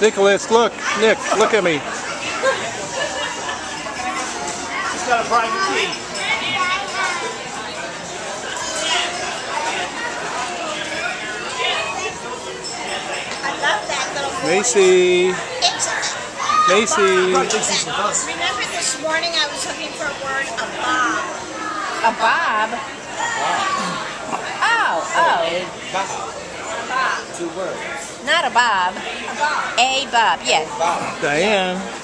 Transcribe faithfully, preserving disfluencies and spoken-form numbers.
Nicholas, look. Nick, look at me. He's got a private key. I love that little boy. Macy. It's Macy. Remember this morning I was looking for a word, a bob. A bob? Oh, oh. Bob. Two words. Not a bob. A bob. A bob, yes. Diane.